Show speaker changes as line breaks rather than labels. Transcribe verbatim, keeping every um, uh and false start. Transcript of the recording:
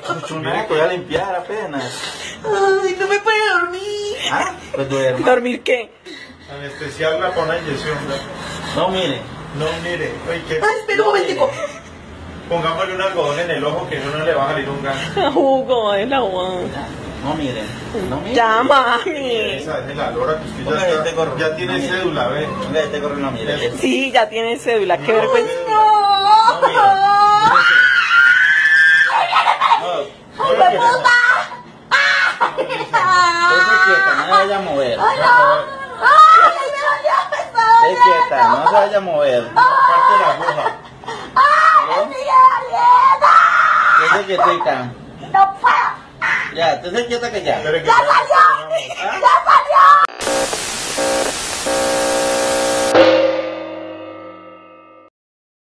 Chuchunaco, voy a limpiar apenas.
Ay, no me puede dormir.
Ah, pues duerma.
¿Dormir qué?
Anestesiarla con una inyección.
No, mire.
No, mire. Oye, ¿qué?
Ay, espera un momentico.
Pongámosle un algodón en el ojo que no le va a salir un gas.
Jugo de la agua.
No, mire. No, mire.
Ya, mami.
Esa es la lora que usted ya,
Ponga
está-
este gorro.
ya tiene
Mire.
cédula, ve.
Venga, este gorro no, mire.
Sí, ya tiene cédula. Qué
No,
vergüenza.
No, mire. No, no, no,
puta!
Esté quieta, no se vaya a mover.
¡Ay, no! ¡Ay, me dolió! ¡Me está
Esté quieta, no se vaya a mover.
Parte la aguja.
¡Ay, me sigue doliendo!
Esté quietita.
¡No puedo!
Ya, esté quieta que ya.
Espere que
¡Ya
ya-
salió! ¡Ya